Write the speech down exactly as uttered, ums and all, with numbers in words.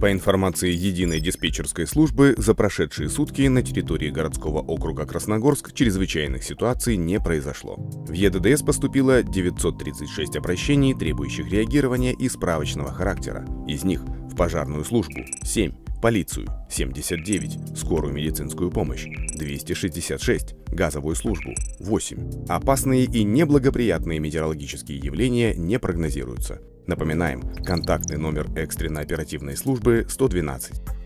По информации единой диспетчерской службы, за прошедшие сутки на территории городского округа Красногорск чрезвычайных ситуаций не произошло. В Е Д Д С поступило девятьсот тридцать шесть обращений, требующих реагирования и справочного характера. Из них в пожарную службу семь, полицию семьдесят девять, скорую медицинскую помощь двести шестьдесят шесть, газовую службу восемь. Опасные и неблагоприятные метеорологические явления не прогнозируются. Напоминаем, контактный номер экстренно-оперативной службы сто двенадцать.